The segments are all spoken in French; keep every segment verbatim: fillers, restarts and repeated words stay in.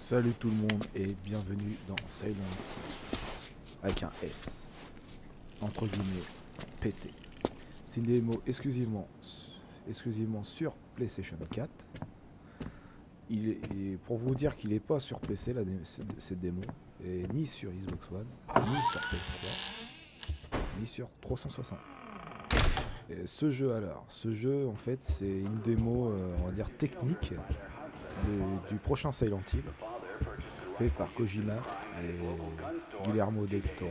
Salut tout le monde et bienvenue dans Silent Hill avec un S, entre guillemets, pété. C'est une démo exclusivement, exclusivement sur PlayStation quatre. Il est, et pour vous dire qu'il n'est pas sur P C la dé cette démo, et ni sur Xbox One, ni sur P S trois, ni sur trois cent soixante. Et ce jeu alors, ce jeu en fait c'est une démo, euh, on va dire technique de, du prochain Silent Hill, fait par Kojima et Guillermo del Toro.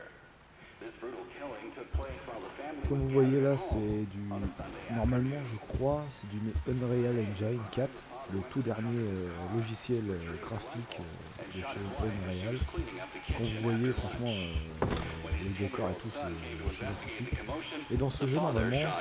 Comme vous voyez là, c'est du, normalement je crois, c'est du Unreal Engine quatre, le tout dernier euh, logiciel euh, graphique euh, de chez Unreal. Comme vous voyez, franchement, euh, les décors et tout, c'est tout de suite. Et dans ce jeu, normalement,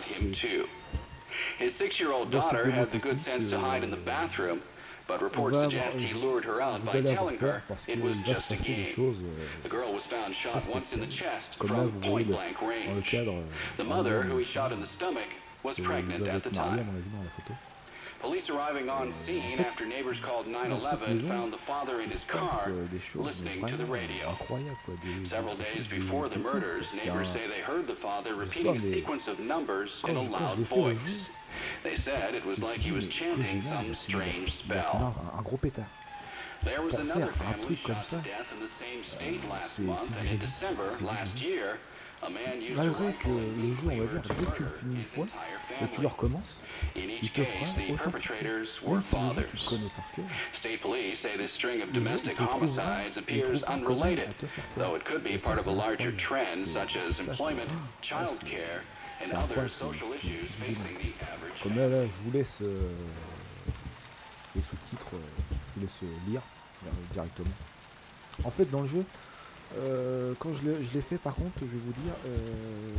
c'est dans cette démo technique, euh, But reports suggest he lured her out by telling her it was just a game. The girl was found shot once in the chest from point blank range. The mother, who he shot in the stomach, was pregnant at the time. Police arriving on scene after neighbors called nine eleven found the father in his car listening to the radio. Several days before the murders, neighbors say they heard the father repeating a sequence of numbers in a loud voice. They said it was like he was chanting some strange spell. Un gros pétard. There was another family shot to death in the same state last month, and in December last year, a man used a Malgré que rifle in le jeu, on va flavor dire, dès que tu le finis une fois et que tu le recommences, In il each te case, fera the autant flipper. perpetrators Même were si le jeu tu fathers. le connais par cœur, State police say this string of le jeu il domestic te trouvera, homicides il appears trouvera quand même unrelated, à te faire peur. though it could be Et ça, part of a c'est larger incroyable. trend C'est- such as ça, c'est- employment, ouais, child c'est- care, and c'est other incroyable, c'est- social c'est- issues c'est génial. facing the average Comme là, là, je vous laisse euh, les sous-titres, euh, je vous laisse euh, lire euh, directement. En fait, dans le jeu, euh, quand je l'ai je l'ai fait, par contre, je vais vous dire, euh,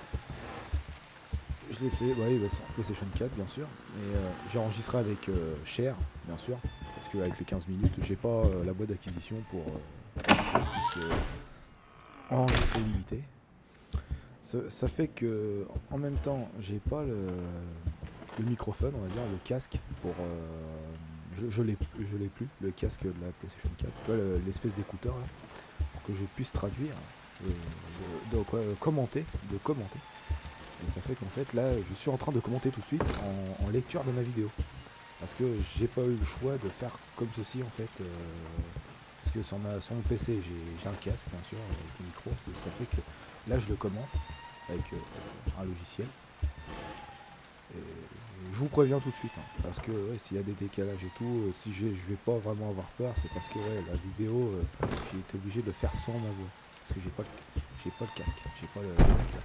je, je l'ai fait, ouais, bah, sur PlayStation quatre, bien sûr, et euh, j'ai enregistré avec euh, Cher, bien sûr, parce qu'avec les quinze minutes, j'ai pas euh, la boîte d'acquisition pour euh, que je puisse euh, enregistrer illimité. Ça, ça fait que, en même temps, j'ai pas le, le microphone, on va dire, le casque pour. Euh, je je l'ai je l'ai plus, le casque de la PlayStation quatre, tu vois, le- l'espèce d'écouteur là, pour que je puisse traduire, euh, de, de- quoi, euh, commenter, de commenter. Et ça fait qu'en fait, là, je suis en train de commenter tout de suite en, en lecture de ma vidéo. Parce que j'ai pas eu le choix de faire comme ceci en fait. euh, parce que sur, ma, sur mon P C, j'ai j'ai un casque, bien sûr, avec le micro. c'est- Ça fait que là, je le commente avec euh, un logiciel. Et je vous préviens tout de suite, hein, parce que ouais, s'il y a des décalages et tout, euh, si j'ai- je vais pas vraiment avoir peur, c'est parce que ouais, la vidéo, euh, j'ai été obligé de le faire sans ma voix. Parce que j'ai pas, le- j'ai pas le casque, j'ai pas le l'écouteur.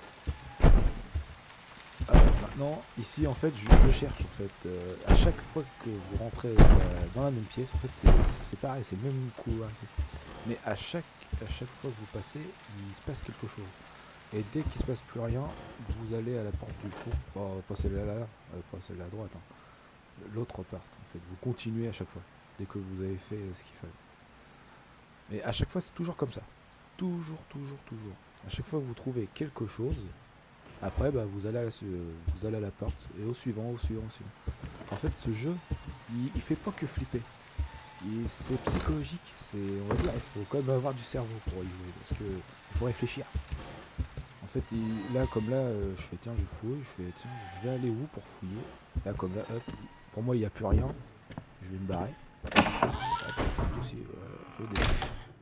Alors maintenant, ici en fait, je, je cherche en fait. euh, à chaque fois que vous rentrez dans la, dans la même pièce, en fait, c'est c'est pareil, c'est le même couloir. Mais à chaque, à chaque fois que vous passez, il se passe quelque chose. Et dès qu'il se passe plus rien, vous allez à la porte du fond, pas, pas celle-là, là, euh, pas celle-là à droite, hein. L'autre porte en fait. Vous continuez à chaque fois, dès que vous avez fait euh, ce qu'il fallait. Mais à chaque fois, c'est toujours comme ça. Toujours, toujours, toujours. À chaque fois que vous trouvez quelque chose, après, bah, vous, allez à la, su- euh, vous allez à la porte, et au suivant, au suivant, au suivant. En fait, ce jeu, il, il fait pas que flipper. Il- C'est psychologique, c'est, on va dire, il faut quand même avoir du cerveau pour y jouer, parce que il faut réfléchir. En fait, il- là, comme là, euh, je fais, tiens, je fouille, je fais, tiens, je vais aller où pour fouiller. Là, comme là, hop, pour moi, il n'y a plus rien, je vais me barrer. Hop, comme ceci, voilà, je descends.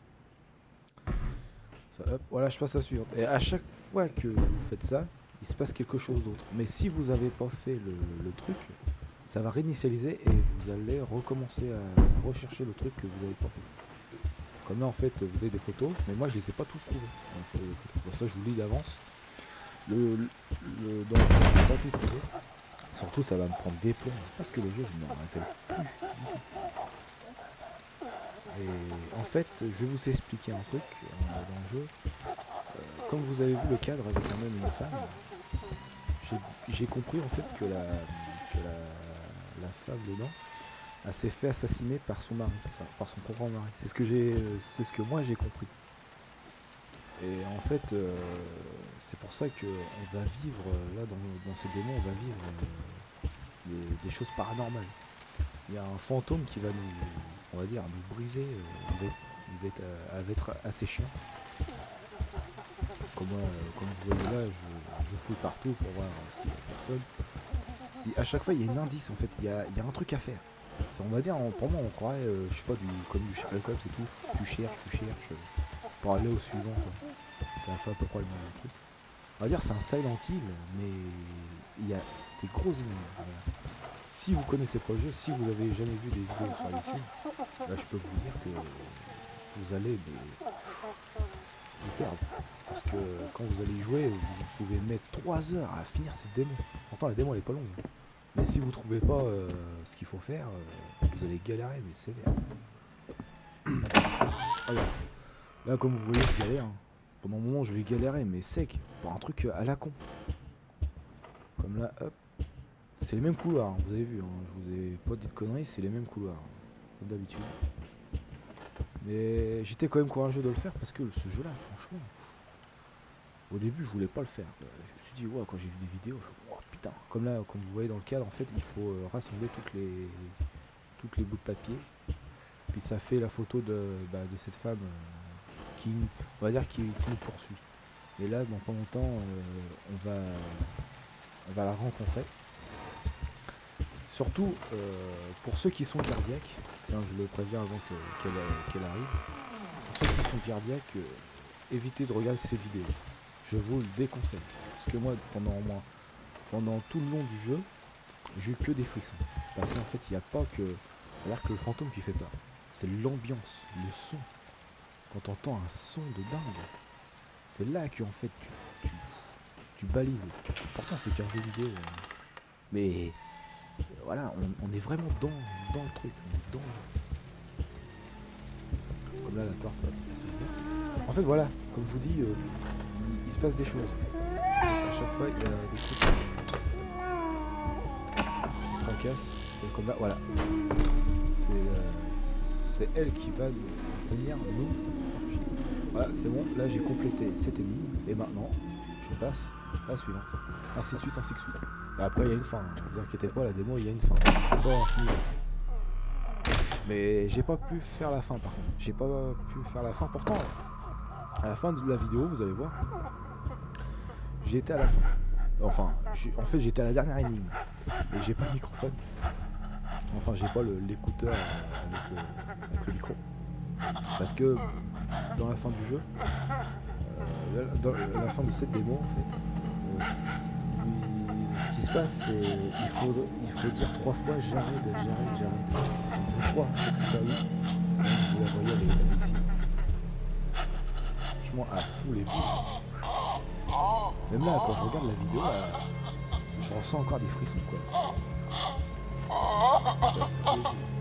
Ça, hop, voilà, je passe à la suivante. Et à chaque fois que vous faites ça, il se passe quelque chose d'autre. Mais si vous n'avez pas fait le, le truc, ça va réinitialiser et vous allez recommencer à rechercher le truc que vous n'avez pas fait. Comme là, en fait, vous avez des photos, mais moi, je les ai pas tous trouvées. En fait, les photos. Pour ça, je vous lis d'avance. Le, le, le- dans le jeu, je n'ai pas tous trouvé. Surtout, ça va me prendre des plombs parce que le jeu, je ne me rappelle plus du tout. Et en fait, je vais vous expliquer un truc euh, dans le jeu. Euh, comme vous avez vu le cadre avec un homme et une femme, j'ai- j'ai compris en fait que la, que la, la femme dedans, elle s'est fait assassiner par son mari, ça, par son propre mari. C'est ce que j'ai, c'est ce que moi j'ai compris. Et en fait, euh, c'est pour ça que on va vivre euh, là dans, dans ces démons, on va vivre euh, des, des choses paranormales. Il y a un fantôme qui va nous, on va dire, nous briser, euh, il, va être, il va être, euh, elle va être assez chiant. Comme, euh, comme vous voyez là, je, je fouille partout pour voir euh, s'il y a personne. Et à chaque fois, il y a un indice en fait, il y a, il y a un truc à faire. Ça, on va dire, on, pour moi, on croirait, euh, je sais pas, du, comme du Sherlock Holmes et tout. Tu cherches, tu cherches, euh, pour aller au suivant, quoi. Ça fait à peu près le même truc. On va dire, c'est un Silent Hill, mais il y a des gros ennemis. Voilà. Si vous connaissez pas le jeu, si vous avez jamais vu des vidéos sur YouTube, là, je peux vous dire que vous allez mais, vous perdre. Parce que quand vous allez y jouer, vous pouvez mettre trois heures à finir cette démo. Pourtant, la démo, elle est pas longue. Mais si vous trouvez pas euh, ce qu'il faut faire, euh, vous allez galérer, mais sévère. Alors, là, comme vous voyez, je galère. Hein. Pendant un moment, je vais galérer, mais sec, pour un truc à la con. Comme là, hop. C'est les mêmes couloirs, hein, vous avez vu. Hein, je vous ai pas dit de conneries, c'est les mêmes couloirs, hein, comme d'habitude. Mais j'étais quand même courageux de le faire parce que ce jeu-là, franchement, au début, je voulais pas le faire. Je me suis dit, ouais, quand j'ai vu des vidéos, je me suis dit, oh putain. Comme là, comme vous voyez dans le cadre, en fait, il faut euh, rassembler toutes les, toutes les bouts de papier. Puis ça fait la photo de, bah, de cette femme euh, qui, on va dire, qui, qui nous poursuit. Et là, dans pas longtemps, euh, on va, on va la rencontrer. Surtout euh, pour ceux qui sont cardiaques, tiens, je le préviens avant que, qu'elle, qu'elle arrive. Pour ceux qui sont cardiaques, euh, évitez de regarder ces vidéos. Je vous le déconseille. Parce que moi, pendant moi, pendant tout le long du jeu, j'ai eu que des frissons. Parce qu'en fait, il n'y a pas que, alors que le fantôme qui fait peur. C'est l'ambiance, le son. Quand tu entends un son de dingue, c'est là que en fait tu, tu, tu balises. Pourtant, c'est qu'un jeu vidéo. Hein. Mais euh, voilà, on, on est vraiment dans, dans le truc. On est dans le jeu. Comme là, la porte, elle s'est ouverte. En fait, voilà, comme je vous dis, euh, il, il se passe des choses. À chaque fois, il y a des trucs qui se tracassent. Et comme là, voilà. C'est, euh, c'est elle qui va nous venir nous. Voilà, c'est bon. Là, j'ai complété cette énigme. Et maintenant, je passe à la suivante. Ainsi de suite, ainsi de suite. Et après, il y a une fin. Ne vous inquiétez pas, la démo, il y a une fin. C'est pas infini. Mais j'ai pas pu faire la fin, par contre. J'ai pas pu faire la fin. Pourtant, à la fin de la vidéo, vous allez voir, j'ai été à la fin. Enfin, en fait, j'étais à la dernière énigme. Et j'ai pas le microphone. Enfin, j'ai pas le, l'écouteur avec le, avec le micro. Parce que dans la fin du jeu, euh, dans la fin de cette démo, en fait, euh, ce qui se passe, c'est il faut, il faut dire trois fois j'arrête, j'arrête, j'arrête. Enfin, je crois, je crois que c'est ça, oui. Vous la voyez, elle est, elle est ici. Franchement, à fou les boules. Même là, quand je regarde la vidéo, là, je ressens encore des frissons, quoi. Ça, ça fait...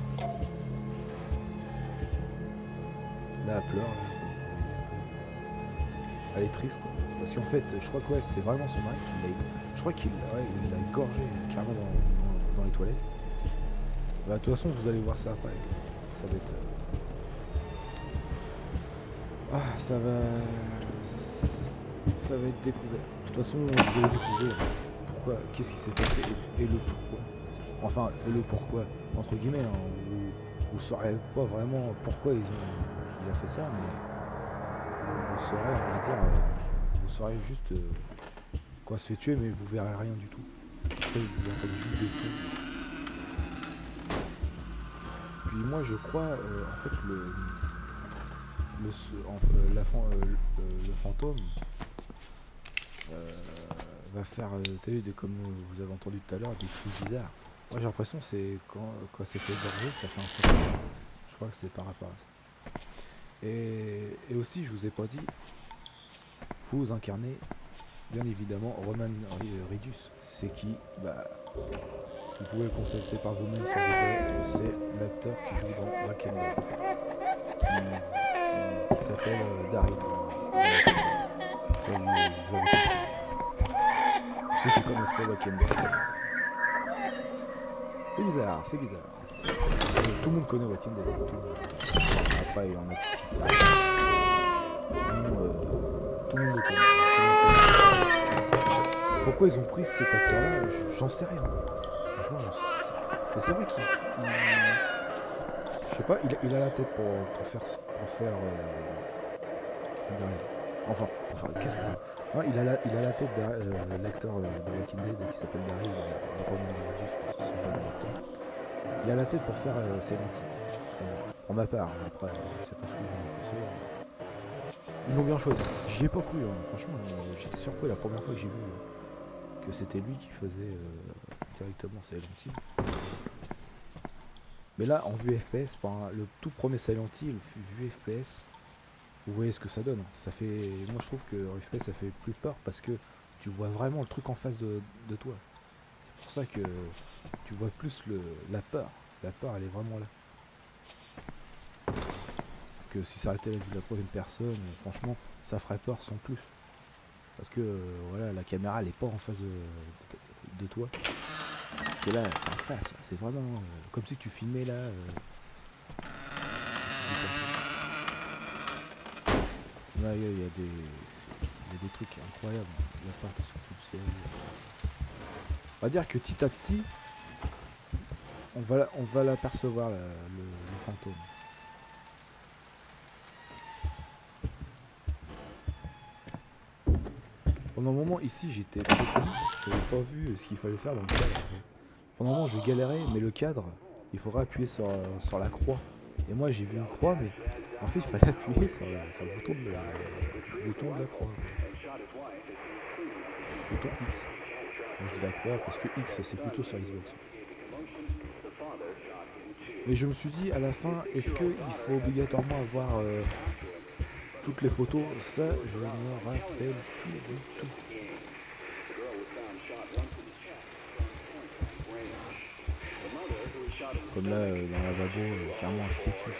Là, elle pleure. Là. Elle est triste, quoi. Parce qu'en fait, je crois que ouais, c'est vraiment son mari qui l'a... Je crois qu'il ouais, il l'a égorgé carrément dans, dans, dans les toilettes. Bah, de toute façon, vous allez voir ça après. Ça va être... Ah, ça va... Ça va être découvert. De toute façon, vous allez découvrir pourquoi, qu'est-ce qui s'est passé et, et le pourquoi. Enfin, et le pourquoi, entre guillemets, hein, vous, vous saurez pas vraiment pourquoi ils ont, il a fait ça, mais vous saurez, on va dire, euh, vous saurez juste euh, quoi se fait tuer, mais vous verrez rien du tout. Après, vous entendez juste des sons. Puis moi, je crois, euh, en fait, le, le, en, euh, la, euh, le fantôme euh, va faire, euh, t'as vu, des, comme vous avez entendu tout à l'heure, des cris bizarres. Moi j'ai l'impression que c'est quand, quand c'est fait égorger, ça fait un son. Je crois que c'est par rapport à ça. Et, et aussi, je vous ai pas dit, vous incarnez bien évidemment Roman Reedus. C'est qui? Bah, vous pouvez le constater par vous-même sur vidéo. C'est l'acteur qui joue dans Walking Dead, qui, qui, qui s'appelle euh, Daryl. Ça, vous, vous avez compris. Ceux qui connaissent pas Walking Dead. C'est bizarre, c'est bizarre. Tout le monde connaît Walking Dead. Après, il y en a qui... Sinon, euh, tout le monde le connaît. Pourquoi ils ont pris cet acteur-là, j'en sais rien. Franchement, j'en sais... Mais c'est vrai qu'il... Il... sais pas, il, il a la tête pour, pour faire... Pour faire euh, Daryl. Enfin, pour faire... Qu'est-ce que je... Non, il a la, il a la tête de euh, l'acteur euh, de Walking Dead qui s'appelle Daryl, euh, Roman Rodriguez, je pense, ce genre d'acteur. Il a la tête pour faire euh, Silent Hill. Pour ma part, après, je sais pas ce que vous en pensez. Ils l'ont bien choisi. J'y ai pas cru, hein. Franchement, euh, j'étais surpris la première fois que j'ai vu euh, que c'était lui qui faisait euh, directement Silent Hill. Mais là, en vue F P S, par un- le tout premier Silent Hill, vue F P S, vous voyez ce que ça donne. Ça fait, moi je trouve que en F P S ça fait plus peur parce que tu vois vraiment le truc en face de, de toi. C'est pour ça que tu vois plus le, la peur. La peur, elle est vraiment là. Que si ça arrêtait la vue de la troisième personne, euh, franchement, ça ferait peur sans plus. Parce que euh, voilà, la caméra elle est pas en face de, de, de toi. Et là, c'est en face. là. C'est vraiment euh, comme si tu filmais là. Euh, là, il y, a- il y a des, c'est- il y a des trucs incroyables. La porte est sur tout le ciel. On va dire que petit à petit, on va, la- on va l'apercevoir, la- le, le fantôme. Pendant un moment ici j'étais très con, j'avais pas vu ce qu'il fallait faire dans le cadre. En fait. Pendant un moment je galérais, mais le cadre, il faudrait appuyer sur, euh, sur la croix. Et moi j'ai vu une croix, mais en fait il fallait appuyer sur, la- sur le bouton de la, le bouton de la croix. Le bouton X. Moi je dis la croix parce que X c'est plutôt sur Xbox. Mais je me suis dit à la fin, est-ce qu'il faut obligatoirement avoir euh, toutes les photos? Ça je ne me rappelle plus du tout. Comme là, euh, dans la lavabo, euh, carrément un fœtus.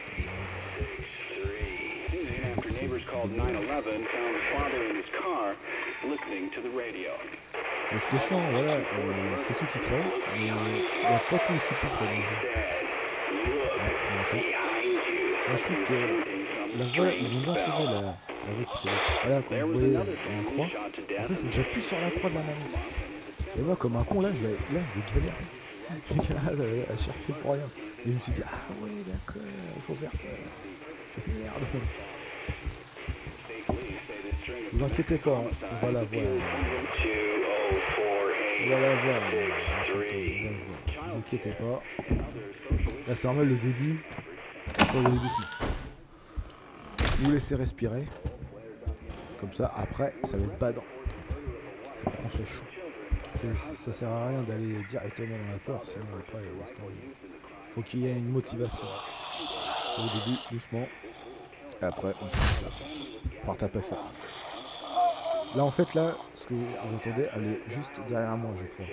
Mais ce qui est chiant, voilà, euh, c'est sous-titré, mais il n'y a pas tous les sous-titres dans le jeu. Ouais, moi je trouve que la voix, ils vont bien trouver la, la voix qui fait. Voilà, quand vous voyez un croix, en fait, il faut que j'appuie sur la croix de la manette. Et moi, comme un con, là, je vais, là, je vais galérer. Je galère à, à chercher pour rien. Et je me suis dit, ah ouais, d'accord, il faut faire ça. Je fais merde. Vous inquiétez pas, hein, on va la voir. On va la voir. Vous inquiétez pas. Là, c'est normal le début. C'est pas le début. Vous laissez respirer. Comme ça, après, ça va être badant. C'est pour qu'on soit chaud. C'est, ça sert à rien d'aller directement dans la peur, sinon après, il faut qu'il y ait une motivation. Au début, doucement. Et après, on fait ça. Par taper fort. Là, en fait, là, ce que vous entendez, elle est juste derrière moi, je crois.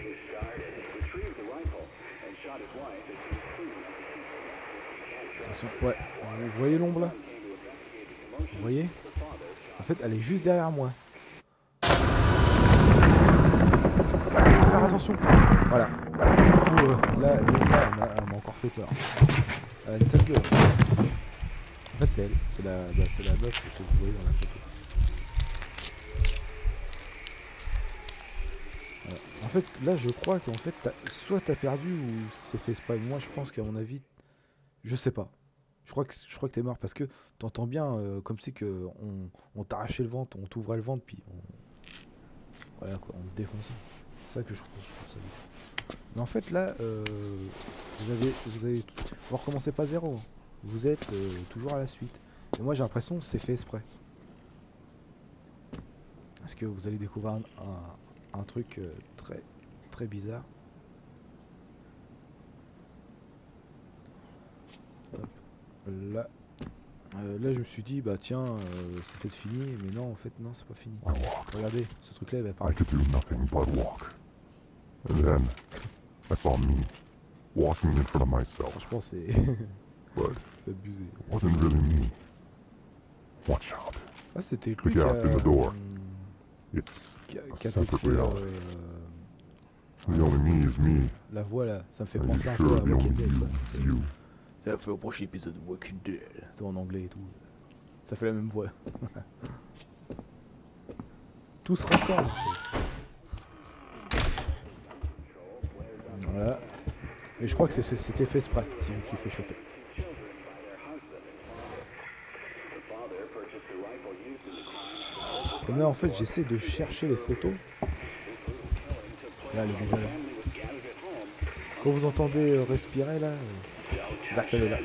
Attention, ouais. Vous voyez l'ombre là? Vous voyez? En fait, elle est juste derrière moi. Il faut faire attention. Voilà. Du coup, euh, là, même là, elle m'a, elle m'a encore fait peur. Elle a une sale gueule. En fait, c'est elle. C'est la, bah, c'est la meuf que vous voyez dans la photo. Voilà. En fait, là, je crois qu'en fait, t'as, soit t'as perdu ou c'est fait exprès. Moi, je pense qu'à mon avis, je sais pas. Je crois que je crois que t'es mort parce que t'entends bien euh, comme si que on, on t'arrachait le ventre, on t'ouvrait le ventre puis on, voilà quoi, on te défonçait. C'est ça que je trouve, je trouve ça bien. Mais en fait là, euh, vous avez, vous avez, vous recommencez pas zéro. Hein. Vous êtes euh, toujours à la suite. Et moi j'ai l'impression que c'est fait exprès. Parce que vous allez découvrir un, un, un truc euh, très très bizarre. Hop. Là, euh, là je me suis dit bah tiens euh, c'était fini, mais non en fait non c'est pas fini. Regardez, ce truc là il va parler. And then I saw me walking in front of myself. Franchement c'est But c'est abusé. it wasn't really me. Watch out. Ah c'était Look lui qui a, out through the door. hum, It's qui a, a qui a peut-être separate fait euh, reality. The only me is me. la voix là, ça me fait And penser you un sure peu à the only Walking Dead you quoi. is you. Ça fait au prochain épisode de Walking Dead, tout en anglais et tout. Ça fait la même voix. Tout se raccorde. Voilà. Mais je crois que c'est- c'était fait exprès, si je me suis fait choper. Comme là en fait j'essaie de chercher les photos. Là elle est déjà là. Quand vous entendez euh, respirer là, euh, c'est-à-dire qu'elle est là.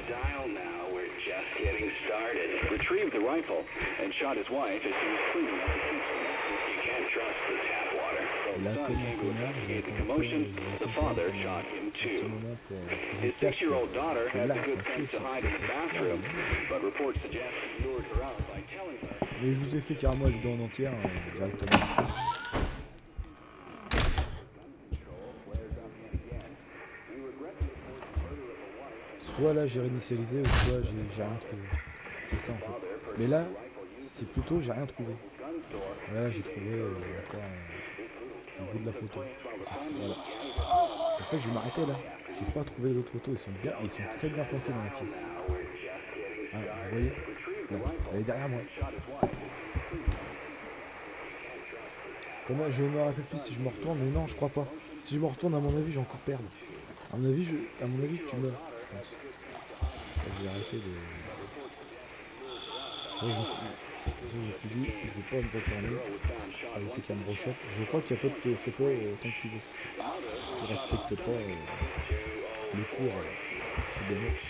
Retrieved the rifle and shot his wife as she was cleaning up the kitchen. You can't trust the tap water. Là, The son comme un came to connard, je vais investigate the attendre commotion. que- The je vais father attendre shot him un petit too. moment pour que je His capte six-year-old daughter que had là, the good ça sense to pousse, hide ça in the pousse. bathroom, but reports suggest he lured her out by telling her. Mais je vous ai fait carrément la vidéo en entière euh, directement. Soit là j'ai réinitialisé ou soit j'ai j'ai rien trouvé. C'est ça en fait. Mais là, c'est plutôt j'ai rien trouvé. Là j'ai trouvé euh, encore euh, un bout de la photo. C'est- Voilà. En fait je vais m'arrêter là. J'ai pas trouvé les autres photos, ils sont bien, ils sont très bien planqués dans la pièce. Ah, vous voyez là, elle est derrière moi. Comme là, je me rappelle plus si je me retourne, mais non, je crois pas. Si je me retourne, à mon avis, j'ai encore perdre. À mon avis, je, à mon avis, tu meurs, je pense. Là, j'ai arrêté de. Là, je, me suis... je me suis dit, je vais pas me retourner avec tes caméras shop. Je crois qu'il y a pas de te choper autant que tu veux. Si tu, tu respectes pas euh, les cours, euh, c'est des mots.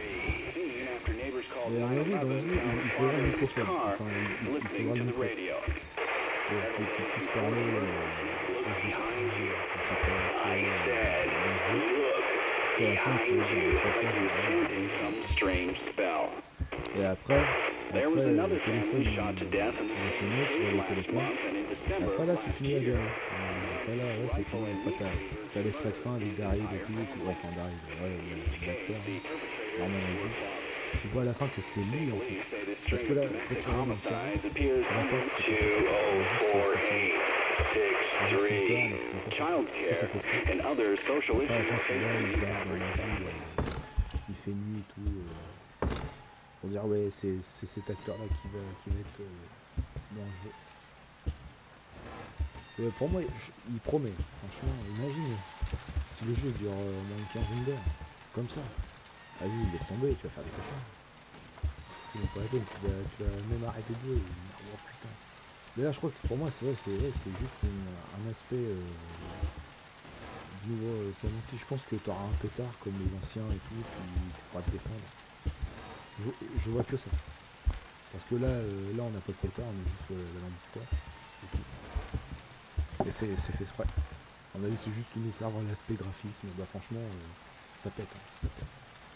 Mais à mon avis, dans le jeu, il, il faudra le microphone. Enfin, il, il, il faudra le micro. Pour que tu puisses parler euh, aux esprits, je sais pas quoi, euh, dans le jeu. Parce qu'à la fin, il faut dire le microphone. Et après, après le téléphone, il va sonner, tu vois le téléphone. Et après là, tu finis la game. Euh, Après là, ouais, c'est fini. Après, t'as, t'as l'extrait de fin avec Daryl et tout. Tu vois, enfin, Daryl, ouais, l'acteur, Norman Reedus. Tu vois à la fin que c'est lui en fait. Parce que là, quand tu regardes dans le carré, tu vois pas que c'est quelque chose, tu vois juste son c'est juste son corps, mais tu vois pas ce que ça fait exprès. Après à la fin tu vois, il se balade dans la ville, euh, il fait nuit et tout. Euh, pour dire ouais, c'est, c'est cet acteur là qui va, qui va être euh, dans le jeu. Euh, pour moi, je, il promet, franchement, imagine si le jeu dure euh, au moins une quinzaine d'heures, comme ça. Vas-y, laisse tomber, tu vas faire des cauchemars. C'est même pas la peine, tu vas, tu vas même arrêter de jouer. Oh putain. Mais là, je crois que pour moi, c'est vrai, c'est, ouais, c'est juste une, un aspect euh, du nouveau euh, Silent Hill. Je pense que tu auras un pétard comme les anciens et tout, puis tu pourras te défendre. Je, je vois que ça. Parce que là, euh, là on n'a pas de pétard, on est juste euh, la lampe de et tout. Et c'est, c'est fait exprès. À mon avis, c'est juste nous faire voir l'aspect graphisme. Bah franchement, euh, ça pète, hein, ça pète.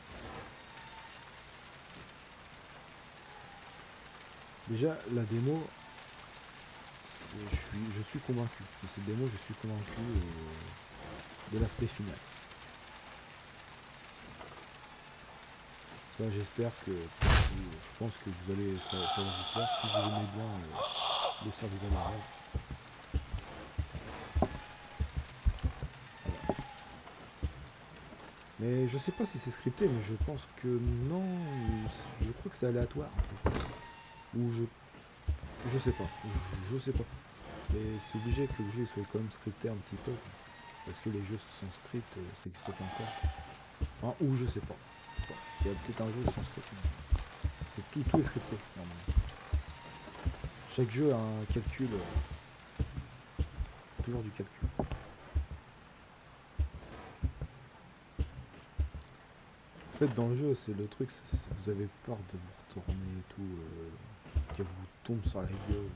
Déjà, la démo, je suis, je suis convaincu. De cette démo, je suis convaincu euh, de l'aspect final. Ça, j'espère que, je pense que vous allez, ça, ça va vous plaire si vous aimez bien euh, le survival horror. Voilà. Mais je sais pas si c'est scripté, mais je pense que non. Je crois que c'est aléatoire. Ou je je sais pas, je, je sais pas, mais c'est obligé que le jeu soit quand même scripté un petit peu, parce que les jeux sans script, euh, ça n'existe pas encore, enfin, ou je sais pas, il y a peut-être un jeu sans script, mais c'est tout, tout est scripté, normalement. Chaque jeu a un calcul, euh, toujours du calcul. En fait, dans le jeu, c'est le truc, c'est, c'est, vous avez peur de vous retourner et tout, euh, qu'elle vous tombe sur la gueule.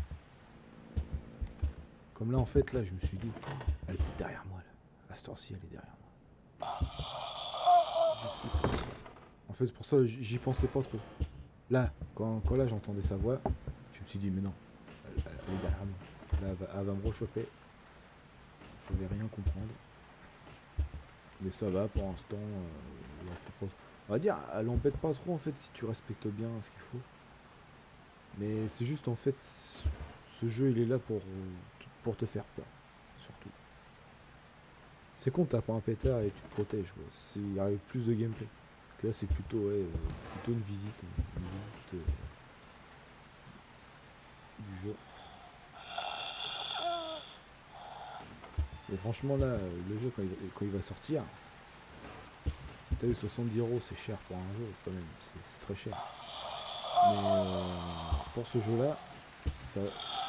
Comme là, en fait, là, je me suis dit, elle était derrière moi, là. À cette heure-ci, elle est derrière moi. Je suis pas sûr. En fait, c'est pour ça que j'y pensais pas trop. Là, quand, quand là, j'entendais sa voix, je me suis dit, mais non, elle, elle est derrière moi. Là, elle va, elle va me rechoper. Je vais rien comprendre. Mais ça va, pour l'instant, euh, elle fait pas... On va dire, elle embête pas trop, en fait, si tu respectes bien ce qu'il faut. Mais c'est juste en fait, ce jeu il est là pour, pour te faire peur, surtout. C'est con, t'as pas un pétard et tu te protèges, quoi. Il y arrive plus de gameplay. Que là c'est plutôt, ouais, euh, plutôt une visite, une visite euh, du jeu. Et franchement là, le jeu quand il, quand il va sortir, t'as vu soixante-dix euros c'est cher pour un jeu quand même, c'est très cher. Mais euh, pour ce jeu là, ça,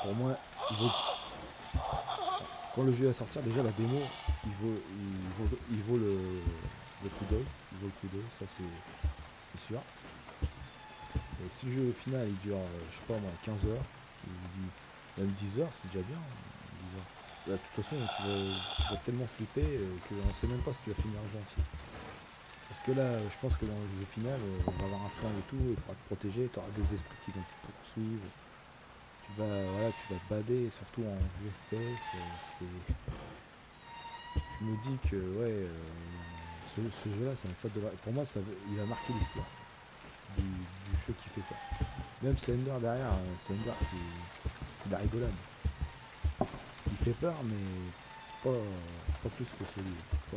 pour moi, il vaut... quand le jeu va sortir, déjà la démo, il vaut, il vaut, il vaut le, le coup d'œil. Il vaut le coup d'œil, ça c'est sûr. Et si le jeu au final il dure, je sais pas moi, quinze heures, ou même dix heures, c'est déjà bien. dix heures. Là, de toute façon, tu vas, tu vas tellement flipper qu'on ne sait même pas si tu vas finir le jeu entier. Parce que là, je pense que dans le jeu final, on va avoir un flingue et tout, il faudra te protéger, tu auras des esprits qui vont te poursuivre. Tu vas, voilà, tu vas te bader, surtout en vue F P S. C'est... Je me dis que ouais, euh, ce, ce jeu-là, ça n'a pas de... Pour moi, ça, il a marqué l'histoire du, du jeu qui fait peur. Même Slender derrière, Slender, c'est de la rigolade. Il fait peur, mais pas, pas plus que celui-là.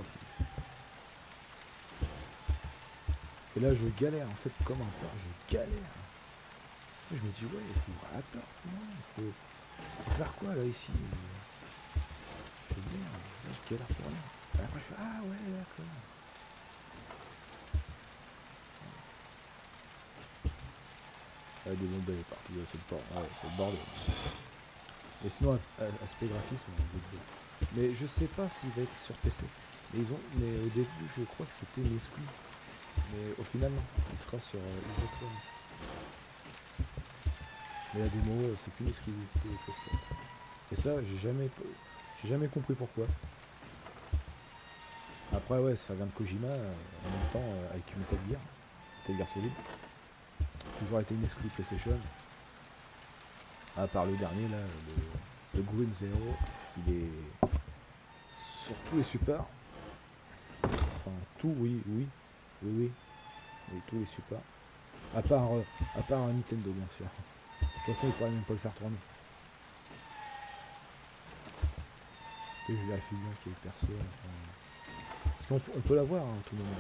Et là, je galère, en fait, comme un peur, je galère. En fait, je me dis, ouais, il faut ouvrir la porte, non, il faut... faut faire quoi, là, ici? Je fais merde, là, je galère pour rien. Et après, je fais, ah, ouais, d'accord. Ah, des bombes d'aller partout, là, c'est le port, ouais, c'est le bordel. Et sinon, aspect graphisme, mais je sais pas s'il va être sur P C. Mais ils ont, mais au début, je crois que c'était une exclu. Mais au final, non, il sera sur euh, Xbox One aussi. Mais la démo, c'est qu'une exclusivité P S quatre. Et ça, j'ai jamais, j'ai jamais compris pourquoi. Après, ouais, ça vient de Kojima, euh, en même temps, euh, avec Metal Gear, Metal Gear Solid. Toujours été une exclu PlayStation. À part le dernier, là, le, le Green Zero, il est sur tous les supports. Enfin, tout, oui, oui, oui, oui, oui, tous les supports. À part, euh, à part un Nintendo, bien sûr. De toute façon, il pourrait même pas le faire tourner. Et je vérifie bien qu'il y ait personne. Enfin... Parce qu'on on peut l'avoir hein, à tout moment.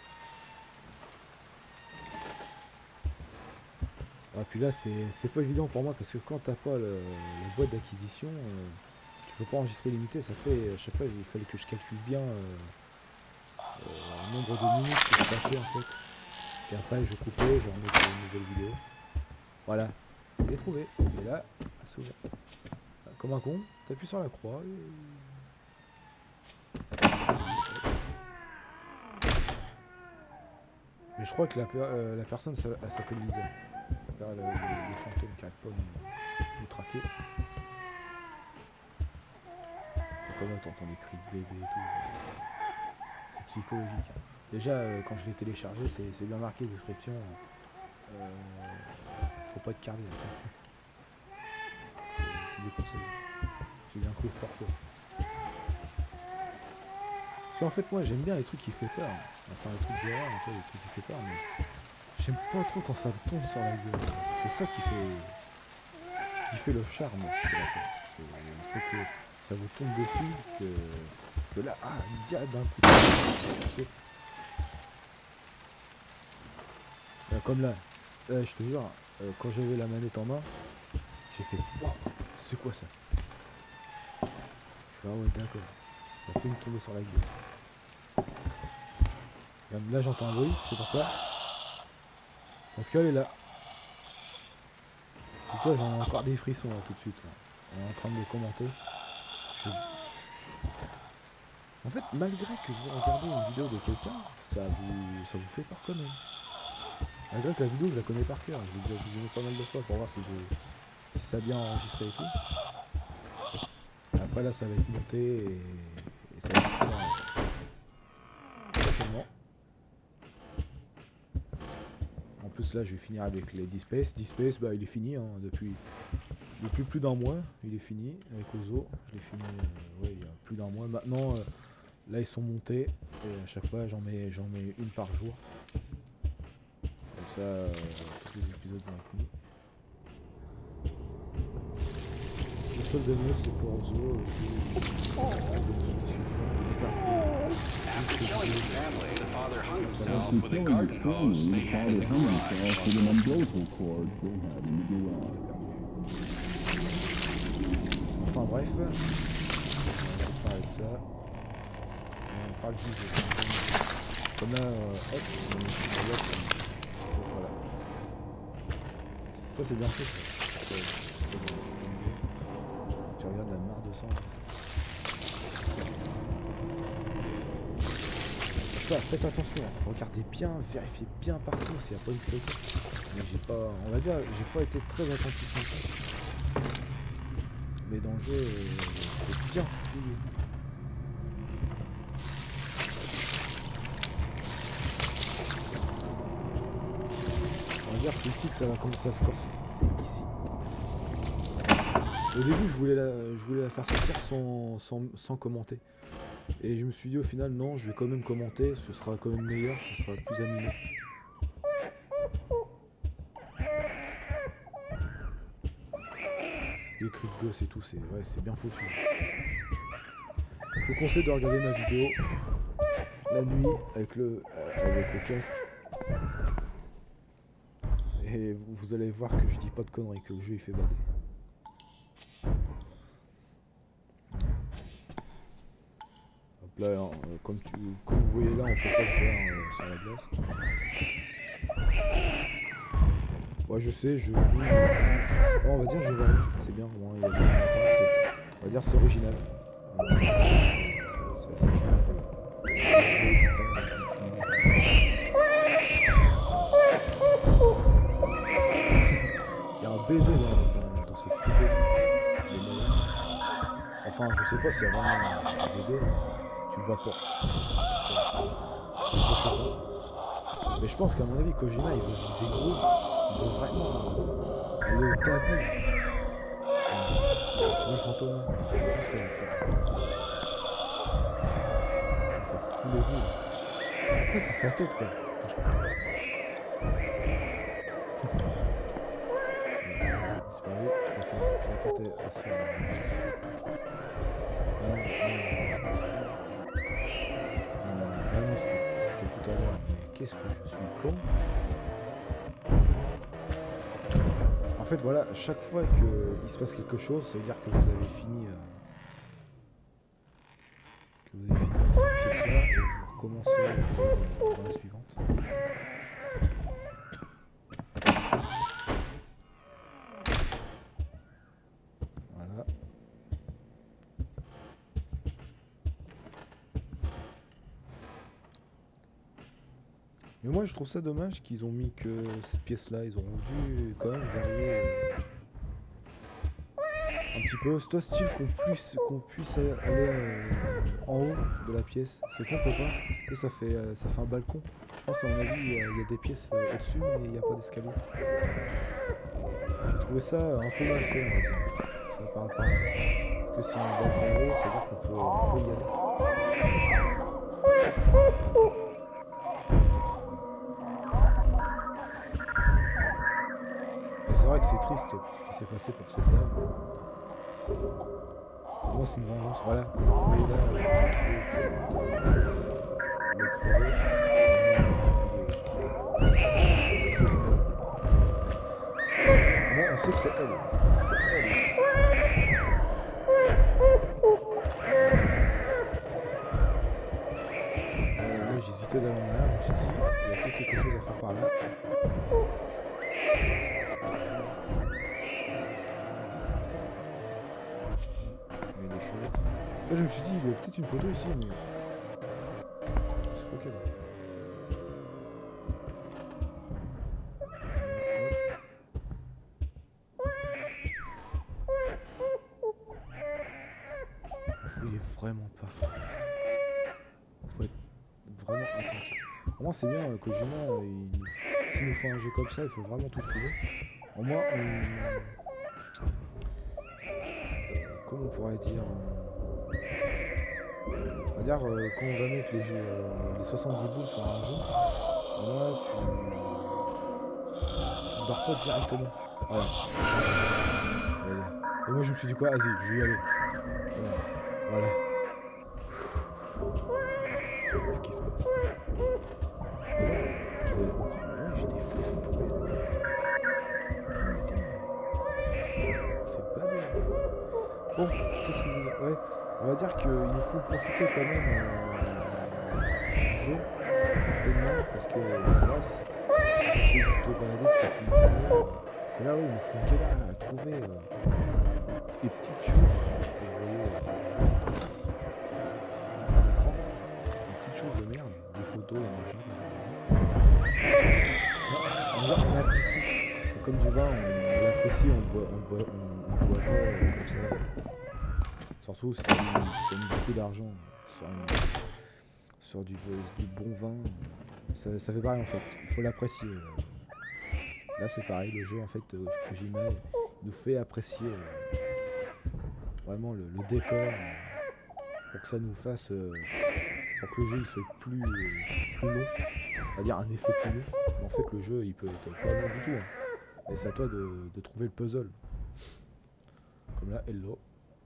Et puis là, c'est pas évident pour moi parce que quand t'as pas le, la boîte d'acquisition, euh, tu peux pas enregistrer limité. Ça fait à chaque fois, il fallait que je calcule bien euh, euh, le nombre de minutes que je passais en fait. Et après, je coupais, je remettais une nouvelle vidéo. Voilà, je l'ai trouvé. Et là, à s'ouvrir. Comme un con, t'appuies sur la croix et... Mais je crois que la, euh, la personne, ça, elle s'appelle Lisa. Là, le, le, le fantôme qui arrête pas de nous, nous traquer. Comment t'entends des cris de bébé et tout. C'est psychologique. Hein. Déjà, euh, quand je l'ai téléchargé, c'est bien marqué description. Euh, faut pas être cardiaque. C'est déconseillé. J'ai bien cru pourquoi. Parce qu'en fait, moi, j'aime bien les trucs qui font peur. Enfin, les trucs d'horreur, tu vois, les trucs qui font peur, mais j'aime pas trop quand ça me tombe sur la gueule. C'est ça qui fait, qui fait le charme de la peur. Il faut que ça vous tombe dessus, que, que là, ah, direct d'un coup. Là, comme là, là, je te jure, euh, quand j'avais la manette en main, j'ai fait, wow, c'est quoi ça? Je fais, ah ouais, d'accord. Ça fait me tomber sur la gueule. Là j'entends un bruit, tu sais pourquoi? Parce qu'elle est là. Et toi j'en ai encore des frissons là tout de suite. Là. On est en train de le commenter. Je... En fait, malgré que vous regardez une vidéo de quelqu'un, ça vous, ça vous fait peur quand même. Malgré que la vidéo je la connais par cœur, je l'ai déjà visionné pas mal de fois pour voir si, si ça a bien enregistré et tout. Après là ça va être monté et, et ça va sortir prochainement. En plus là je vais finir avec les D-Space. D-Space bah il est fini hein, depuis, depuis plus d'un mois, il est fini avec Ozo. Je l'ai fini euh, ouais, il y a plus d'un mois. Maintenant euh, là ils sont montés et à chaque fois j'en mets, j'en mets une par jour. Comme ça euh, tous les épisodes vont être mis. Le seul bénéfice c'est pour Ozo. After killing his family, the father hung himself with a garden hose they had in the garage. Enfin bref, on va parler de ça. On parle du jeu. Comme là, euh, hop, voilà. Ça c'est bien fait. Ça. sens. Ça, faites attention, hein. Regardez bien, vérifiez bien partout s'il n'y a pas une flotte. Mais j'ai pas, on va dire, j'ai pas été très attentif en fait. Mais dans le jeu, euh, c'est bien fouillé. On va dire c'est ici que ça va commencer à se corser. C'est ici. Au début, je voulais la, je voulais la faire sortir sans, sans, sans commenter. Et je me suis dit au final, non, je vais quand même commenter, ce sera quand même meilleur, ce sera plus animé. Les cris de gosse et tout, c'est ouais, c'est bien foutu. Je vous conseille de regarder ma vidéo la nuit avec le, euh, avec le casque. Et vous, vous allez voir que je dis pas de conneries, que le jeu il fait bader. Là, hein, comme, tu, comme vous voyez là, on peut pas se voir euh, sur la glace. Ouais, je sais, je bouge, je bouge. Oh, on va dire je varie, c'est bien, au moins il y a bien longtemps, on va dire c'est original. Euh, c'est assez chouette. Il y a un bébé dans, dans, dans ce frigo de malade. Enfin, je sais pas s'il y a vraiment un bébé. Tu le vois pas. Mais je pense qu'à mon avis, Kojima il veut viser gros. Il veut vraiment aller au tabou. Tu vois le fantôme là, juste à la table. Ça fout les boules. En fait, c'est sa tête quoi. Disparu. Enfin, je la portais à se faire. Non, non, non, non, c'était tout à l'heure. Mais qu'est-ce que je suis con. En fait, voilà, chaque fois qu'il se passe quelque chose, ça veut dire que vous avez fini, euh, que vous avez fini avec cette pièce-là et vous recommencez dans, dans la suivante. Voilà. Mais moi je trouve ça dommage qu'ils ont mis que cette pièce là, ils auront dû quand même varier euh, un petit peu, c'est toi style qu'on puisse, qu'on puisse aller euh, en haut de la pièce, c'est qu'on peut pas, et ça fait, euh, ça fait un balcon, je pense à mon avis il y, y a des pièces euh, au-dessus mais il n'y a pas d'escalier. J'ai trouvé ça un peu mal fait on va dire, ça par rapport à ça, parce que si y a un balcon en haut, ça veut dire qu'on peut, on peut y aller. C'est vrai que c'est triste pour ce qui s'est passé pour cette dame. Pour moi c'est une vengeance, voilà, comme vous voyez là, j'ai tué le crevé. Moi on sait que c'est elle, c'est elle. Euh, là j'hésitais d'aller en arrière, je me suis dit, il y a peut-être quelque chose à faire par là. Là je me suis dit il y a peut-être une photo ici mais je sais pas quelle. Faut fouiller vraiment pas. Faut être vraiment attentif. Au moins c'est bien euh, Kojima, il... s'il nous fait un jeu comme ça il faut vraiment tout trouver. Au moins on... euh, comment on pourrait dire euh... on va dire euh, quand on va mettre les, jeux, euh, les soixante-dix boules sur un jeu, là tu tu ne barres pas directement. Voilà. Voilà. Et moi je me suis dit quoi, vas-y, je vais y aller. Voilà. Voilà. Qu'est-ce qui se passe? Et là, vous allez encore, mais là j'ai des frissons pour rien. C'est pas des... Bon, qu'est-ce que je veux dire? Ouais. On va dire qu'il nous faut profiter quand même euh, du jeu, pleinement, parce que c'est là, si, si tu fais juste te balader, que tu as fini le jeu, que là, oui, il nous faut une galère à trouver, euh, les petites choses que vous voyez euh, à l'écran, les petites choses de merde, des photos, des machins, on, on, on apprécie. C'est comme du vin, on, on l'apprécie, on le boit, on le boit, on, on le boit pas euh, comme ça. Surtout si tu as mis, si mis beaucoup d'argent sur, une, sur du, du bon vin, ça, ça fait pareil en fait, il faut l'apprécier. Là c'est pareil, le jeu en fait que j'y mets nous fait apprécier euh, vraiment le, le décor euh, pour que ça nous fasse, euh, pour que le jeu il soit plus, euh, plus long, on va dire un effet plus long. Mais en fait le jeu il peut être pas long du tout, hein. Et c'est à toi de, de trouver le puzzle. Comme là, hello.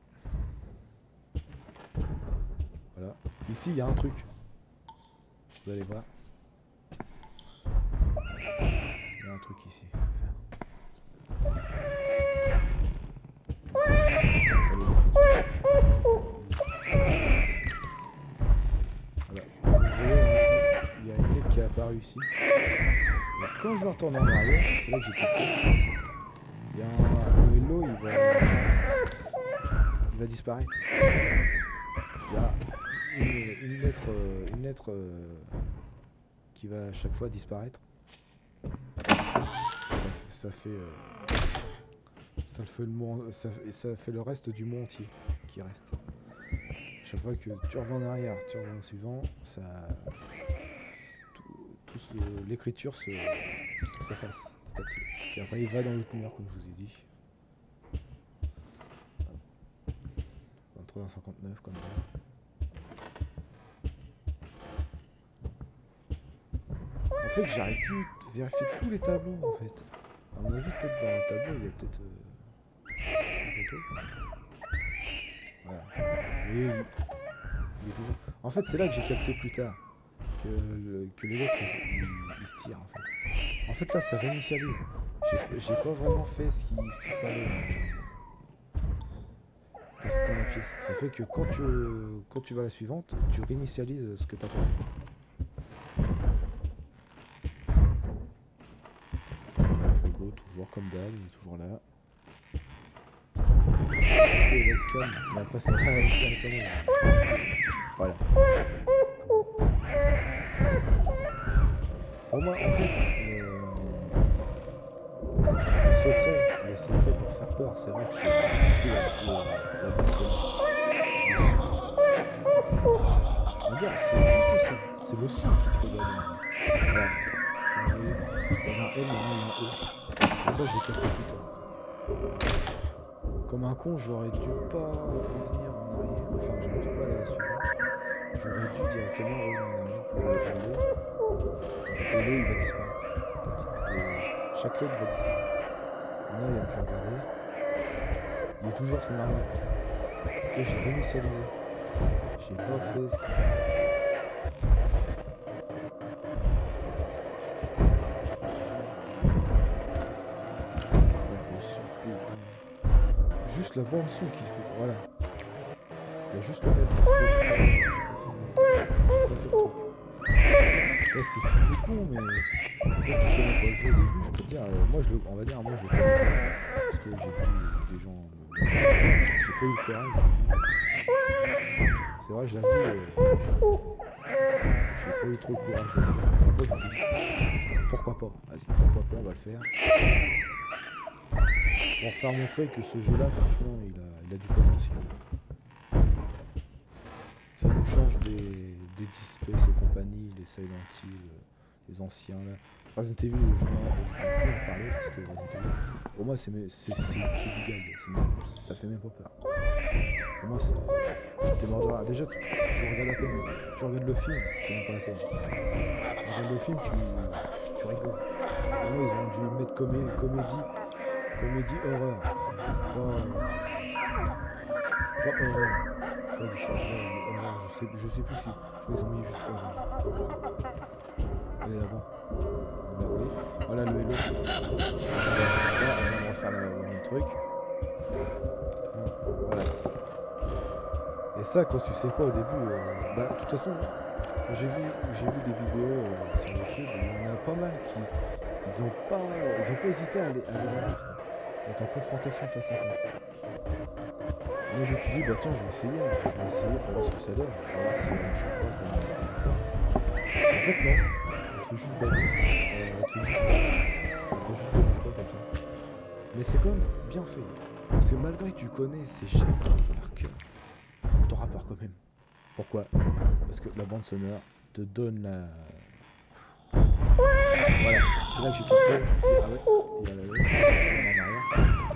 Voilà. Ici, il y a un truc. Vous allez voir. Il y a un truc ici à faire. Voilà. Comme vous voyez, il y a une lettre qui est apparue ici. Et quand je vais retourner en arrière, c'est là que j'ai cliqué. Il y a un... le hello, il va... il va disparaître. Il y a une, une lettre, euh, une lettre euh, qui va à chaque fois disparaître. Ça, ça fait, euh, ça fait le mot, ça, ça fait le reste du mot entier qui reste. Chaque fois que tu reviens en arrière, tu reviens au suivant, ça, tout, tout l'écriture se, s'efface petit à petit. Et après, il va dans l'autre mur, comme je vous ai dit. vingt-trois cinquante-neuf comme ça. En fait, j'aurais pu vérifier tous les tableaux, en fait. À mon avis, peut-être dans le tableau, il y a peut-être euh, une photo. Voilà. Oui, il est toujours... En fait, c'est là que j'ai capté plus tard que, le, que les lettres, ils, ils, ils se tirent, en fait. En fait, là, ça réinitialise. J'ai pas vraiment fait ce qu'il ce qu'il fallait dans, dans la pièce. Ça fait que quand tu, quand tu vas à la suivante, tu réinitialises ce que tu as pas fait. Le frigo, toujours comme d'hab, il est toujours là. Je fais la scan, mais après ça va directement. Voilà. Pour moi, en fait, euh, le secret, le secret pour faire peur, c'est vrai que c'est la, la, la bande sonore. On va dire, c'est juste ça, c'est le son qui te fait gagner. Voilà. Il y en a un L, il y en a un E. Et ça, j'ai capté plus tard. Comme un con, j'aurais dû pas revenir en arrière, enfin, j'aurais dû pas aller à la suivante. J'aurais dû directement revenir en arrière pour le l'eau. Le lot, il va disparaître. Et chaque lettre va disparaître. Là, il y a, je vais regarder. Il est toujours, c'est normal. Parce que j'ai réinitialisé. J'ai pas fait ce qu'il fallait. Juste la bande son qu'il fait, voilà. Il y a juste le mettre parce que j'ai pas, j'ai pas fait, j'ai pas fait le truc. Là c'est si tout con, mais quand tu connais pas le jeu au début, je peux te dire, euh, moi je le, on va dire, moi je le connais pas. Parce que j'ai vu des gens le faire. J'ai pas eu le courage. C'est vrai, je l'avoue, euh, j'ai pas eu trop le courage de le faire. Après je me suis dit, pourquoi pas, vas-y, pourquoi pas, on va le faire. Pour faire montrer que ce jeu là franchement il a, il a du potentiel. Ça nous change des, des Dead Space et compagnie, les Silent Hill, les anciens là. Resident Evil, je ne peux plus en parler parce que Resident Evil, pour moi c'est du gag, même, ça fait même pas peur. Pour moi c'est... T'es mort de rire. Déjà tu, tu regardes la peine, tu regardes le film, c'est même pas la peine. Tu regardes le film, tu, tu rigoles. Pour moi ils ont dû mettre comé comédie. Comédie horreur. Pas, euh, pas horreur. Pas du survol, horreur. Je sais, je sais plus si. Je crois qu'ils ont mis juste horreur. Elle est là-bas. Là, oui. Voilà le hello. Là, on va refaire le même truc. Voilà. Et ça, quand tu sais pas au début, euh, bah, de toute façon, j'ai vu, j'ai vu des vidéos euh, sur YouTube, il y en a pas mal qui. Ils ont pas, ils ont pas hésité à aller, à aller voir. être en confrontation face à face. Moi je me suis dit bah tiens je vais essayer, je vais essayer pour voir ce que ça donne, pour voir si on change pas comme une fois. En fait non, elle te fait juste balancer, euh, elle te fait juste elle te fait juste devant toi comme ça. Mais c'est quand même bien fait. Parce que malgré que tu connais ces gestes par cœur, t'auras peur quand même. Pourquoi? Parce que la bande sonore te donne la... Voilà, c'est là que j'ai capté, je me suis dit, ah ouais, il y a la lettre, je retourne en arrière.